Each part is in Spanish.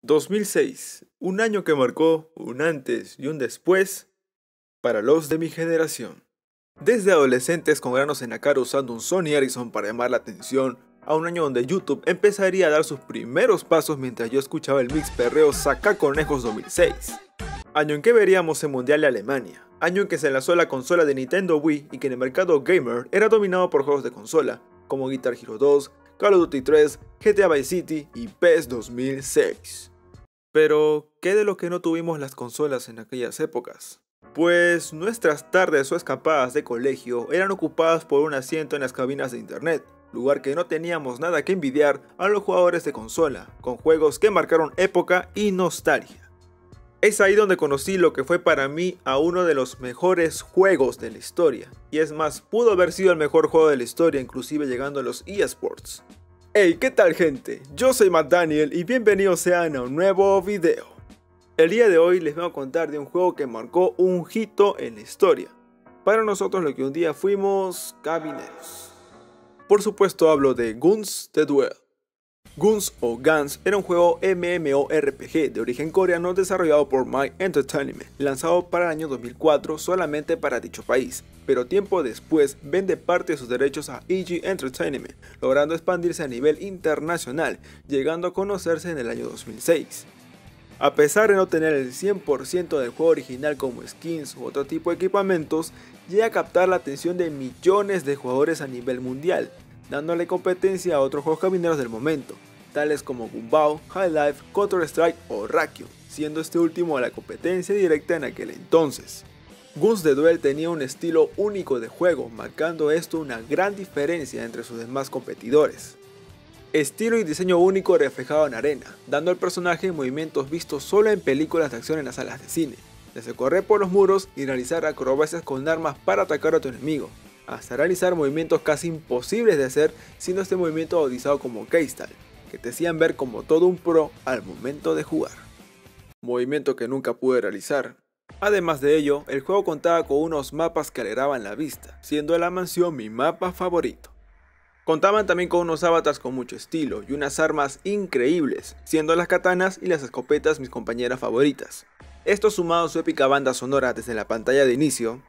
2006, un año que marcó un antes y un después para los de mi generación. Desde adolescentes con granos en la cara usando un Sony Ericsson para llamar la atención, a un año donde YouTube empezaría a dar sus primeros pasos mientras yo escuchaba el mix perreo Saca Conejos 2006. Año en que veríamos el Mundial de Alemania, año en que se lanzó la consola de Nintendo Wii y que en el mercado gamer era dominado por juegos de consola, como Guitar Hero 2, Call of Duty 3, GTA Vice City y PES 2006. Pero, ¿qué de lo que no tuvimos las consolas en aquellas épocas? Pues nuestras tardes o escapadas de colegio eran ocupadas por un asiento en las cabinas de internet, lugar que no teníamos nada que envidiar a los jugadores de consola, con juegos que marcaron época y nostalgia. Es ahí donde conocí lo que fue para mí a uno de los mejores juegos de la historia, y es más, pudo haber sido el mejor juego de la historia, inclusive llegando a los eSports. Hey, ¿qué tal gente? Yo soy Matt Daniel y bienvenidos sean a un nuevo video. El día de hoy les vengo a contar de un juego que marcó un hito en la historia. Para nosotros lo que un día fuimos cabineros. Por supuesto hablo de Guns the Duel. Guns o Guns era un juego MMORPG de origen coreano desarrollado por My Entertainment, lanzado para el año 2004 solamente para dicho país, pero tiempo después vende parte de sus derechos a EG Entertainment, logrando expandirse a nivel internacional, llegando a conocerse en el año 2006. A pesar de no tener el 100% del juego original como skins u otro tipo de equipamientos, llega a captar la atención de millones de jugadores a nivel mundial, dándole competencia a otros juegos camineros del momento, tales como Gumball, High Life, Counter-Strike o Rakion, siendo este último la competencia directa en aquel entonces. Guns the Duel tenía un estilo único de juego, marcando esto una gran diferencia entre sus demás competidores. Estilo y diseño único reflejado en arena, dando al personaje movimientos vistos solo en películas de acción en las salas de cine, desde correr por los muros y realizar acrobacias con armas para atacar a tu enemigo, hasta realizar movimientos casi imposibles de hacer, siendo este movimiento bautizado como K-Style, que te hacían ver como todo un pro al momento de jugar. Movimiento que nunca pude realizar. Además de ello, el juego contaba con unos mapas que alegraban la vista, siendo la mansión mi mapa favorito. Contaban también con unos avatars con mucho estilo y unas armas increíbles, siendo las katanas y las escopetas mis compañeras favoritas. Esto sumado a su épica banda sonora desde la pantalla de inicio,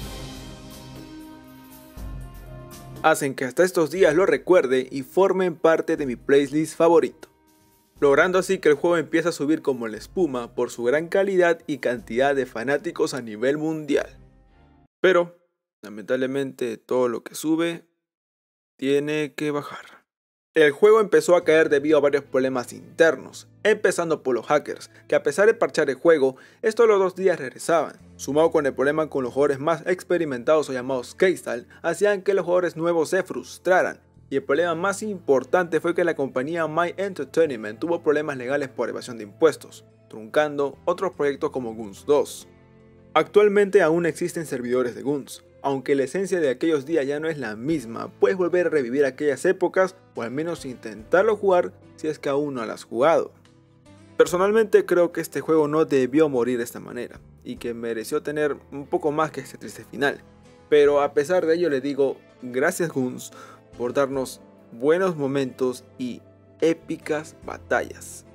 hacen que hasta estos días lo recuerde y formen parte de mi playlist favorito, logrando así que el juego empiece a subir como la espuma por su gran calidad y cantidad de fanáticos a nivel mundial. Pero, lamentablemente, todo lo que sube tiene que bajar. El juego empezó a caer debido a varios problemas internos, empezando por los hackers, que a pesar de parchar el juego, estos los 2 días regresaban, sumado con el problema con los jugadores más experimentados o llamados K-Style, hacían que los jugadores nuevos se frustraran, y el problema más importante fue que la compañía My Entertainment tuvo problemas legales por evasión de impuestos, truncando otros proyectos como Guns 2. Actualmente aún existen servidores de Guns, aunque la esencia de aquellos días ya no es la misma, puedes volver a revivir aquellas épocas o al menos intentarlo jugar si es que aún no lo has jugado. Personalmente creo que este juego no debió morir de esta manera y que mereció tener un poco más que este triste final, pero a pesar de ello le digo gracias Guns por darnos buenos momentos y épicas batallas.